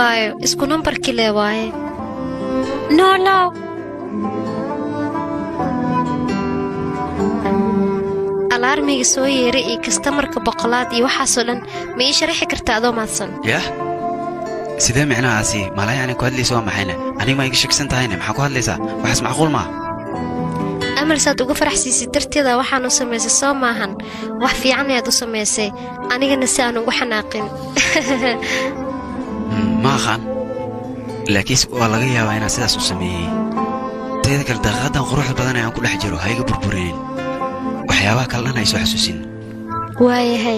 abaayo isku nambarkii lee waaye no alarmiga soo yeeray iyo kastamarka boqolaad iyo waxaasoo dhan ma ii sharaxi kartaa adoo maadsan yah sidee micnahaasi malaa yani ku hadlaysa waa maxayna aniga ma iga shaksan tahayne maxaa ku hadlaysaa waxaas macquul maa amal saad uga faraxsiisay darteeda waxaan u samaysay soo maahan wax fiican ayaad u samaysay anigana si aan ugu xanaaqin ma aqaan laakiinse waa laga yaabaa inaan sidaas u sameeyey teeda kale daqiiqadan quruxda badan ee aan ku dhex jiro ha iga burburinin waxyaabaha kale dhan ay soo xasuusin waayahay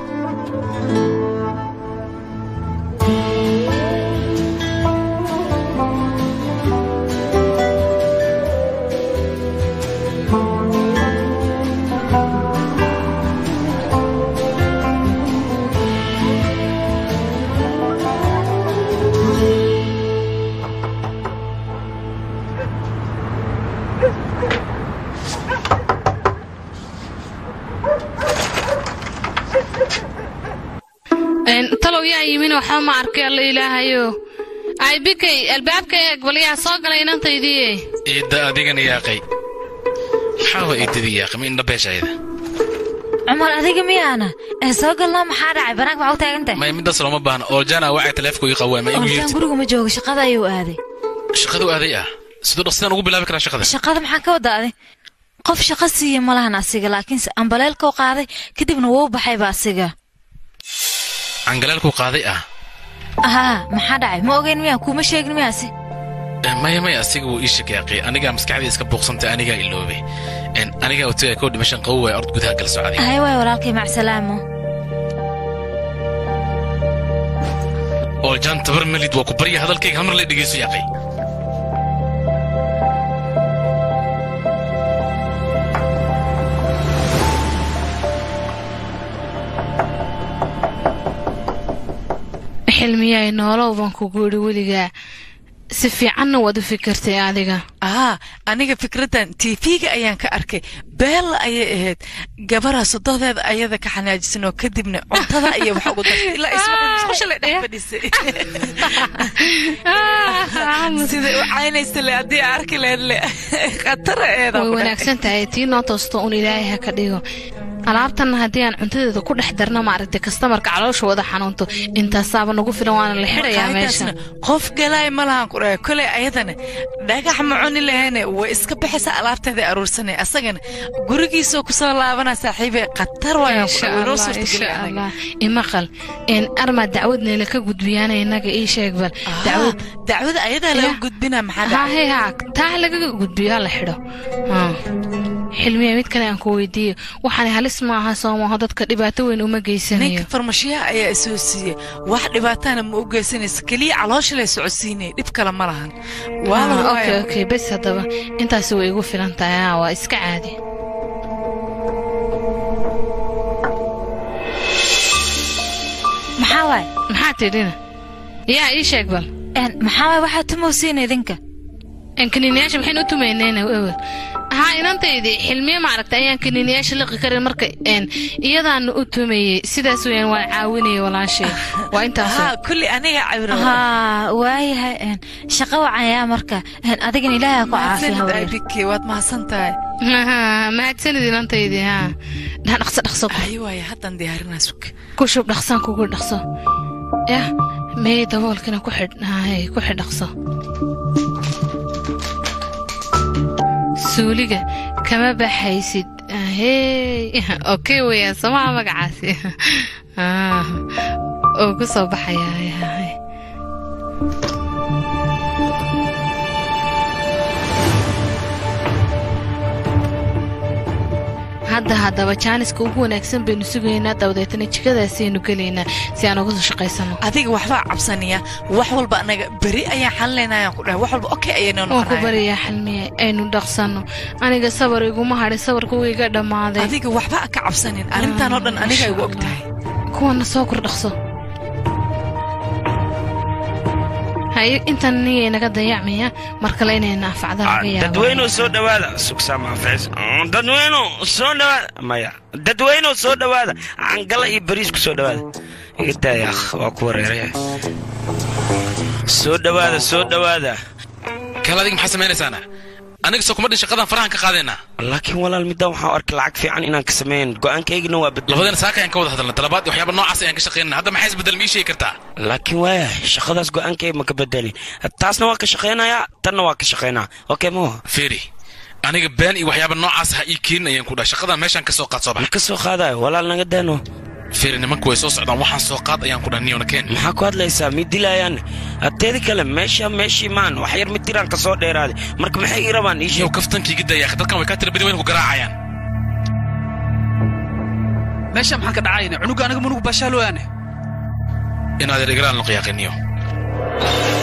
waxa ma arkay alla ilaahayo ay bikay albaabka eeg waliya soo galay inantaydii ida adigan yaaqay xawa idii yaaqay min dhabeeshayda Umar adiga miyaana soo galna maxaa dhacay banaanka waxa u taagantay ma mid dasro ma baahna oo jana waxa telefoonku ii qawaamay igu yirtay guriga ma joogo shaqada ayuu aaday shaqadu aaday sidoo dhaqsan ugu bilaabi karaa shaqada maxaa ka wadaaday qof shaqo siiyo ma lahan asiga laakiin ambaleelka qaaday kadibna wuu baxay ba asiga angalaalku qaaday maxaa dhacay ma ogeyn miyaa kuma sheegin miyaasi maya asiga wuu ii shaqeeyay aniga maskaxdii iska buuqsantay aniga iloobay aniga u tagay ko dhimashan qaw way ord gudaha gal socday hay way walaalkay mac salaamo oo jan tabar malid waa ku bariya hadalkayga hal mar la dhigeyso yaaqay xilmiyay noolow baan ku guuri weliga si fiican wada fikirtay adiga aniga fikradan TV-ga ayaan ka arkay beel ayay ahayd gabara sododeed ayada ka xanaajisnoo kadibna cuntada iyo wax ugu dartay ilaa isma shalay dhafadhisay sida caynaysta le hadii arki leedle qataraeeda way wanaagsan tahay tii noo toosto un ilaahay ha ka dhigo alaabtan hadii aan cuntadeeda ku dhex darna ma aragtay kastamarka caloosha wada xanuunto intaasaaba nagu filan waana la xirayaa meesha qof galay ma lahan ku dhaay kale ayadana dhagax ma cuni lahayn way iska bixisa alaabteeda aruursanay asagana gurigiisa ku soo laabana saaxiibay qatar waayaan ku dhaw suurtagal imaqal in arma dacwadna la ka gudbiyaan inaga ii sheeg bal dacwad ayada la gudbina maxaa taa laga gudbiyaa la xiro xilmiya mid kale aan ku weydiiyo waxaan halis ma aha Soomaaliya dadka dhibaato weyn uma geysanayo ninka farmashiya ayaa soo siiyay wax dhibaatana ma u geysanaysa kaliya caloosha la socodsiinay dhib kale ma lahan okay bas hadaba intaas way igu filan tahay waa iska caadi maxaa tidina yaa ii sheeg bal maxaa waxa tumowsiinay idinka kaniiniyaasha maxay u tumeynayna awal inantaydii xilmiye ma aragtay ayaan kaniiniyaasha liqi karin marka iyadaan u tumeeyay sidaas weeyaan waa caawinay walaashay waa intaas kulli aniga cabiro waayahay shaqo wacan marka adigana ilaahay ku caafiyo haweenkii waad mahadsantahay mahadsanid inantaydii dhaqso aywaay haddan diyaarinaa suk ku shub dhaqsan kugu dhaqso mee daboolkana ku xidh dhaqso suuliga kama baxaysid okay weeyaan samaha magacaasi oo ku soo baxayaa haddaba jaaniska ugu wanaagsan baynu sugaynaa dawdeetana jikadaasaynu gelaynaa si aan uga soo shaqaysano adiga waxbaa cabsanaya wax walba anaga beri ayaan xalinaynaa ku dhahay wax walba okay ayaynu noqonaa ku bariyaa xalmiye aynu dhaqsano aniga sabar iguma hadhay sabarka wuu iga dhammaaday adiga waxba ka cabsanin arrintan oo dhan aniga igu ogtahay kuwana soo kor dhaqso هاي انت نية نقد يعميها مركلين نافع ذا dadweyno soo dhawaada sugsaa ma fays dadweyno soo dhawaada maya dadweyno soo dhawaada angala iyo bariis ku soo dhawaada inta ya waa ku wareeray soo dhawaada kala adig maxaa sameynaysaana aniga soo kuma dhishay qadan farahan ka qaadayna laakiin walaal midda waxaan arkay lacag fiican inaan ka sameeyn go'aankaygina waa bedel labadana saaka aan ka wada hadalna talabaad waxyaabo noocaas aan ka shaqeynaa hadda maxay isbedel mi sheegi kartaa laakiin waa shaqadaas go'aankay ma ka bedelin taasna waa ka shaqeynaya tanna waa ka shaqeynaa okay mo fiiri aniga been iyo waxyaabo noocaas ha ii keenin ayaan ku dhahay shaqadan meeshan ka soo qaad soo bax ka soo qaadayo walaal naga daano fiiri nimanku way soo socdaan waxaan soo qaad ayaan ku dhahay niyoona keen maxaa ku hadlaysaa mid dilayaan ateedi kale meeshii maan wax yar mid tiraan ka soo dheeraaday marka maxay ii rabaan ii sheeg kaftankii gidaya dadkan way ka tira badi weyn ku garaacayaan meesha maxaa ka dhacayna cunuga aniga munugu bashaaloyaane inaad igraan noqyaaqiniyo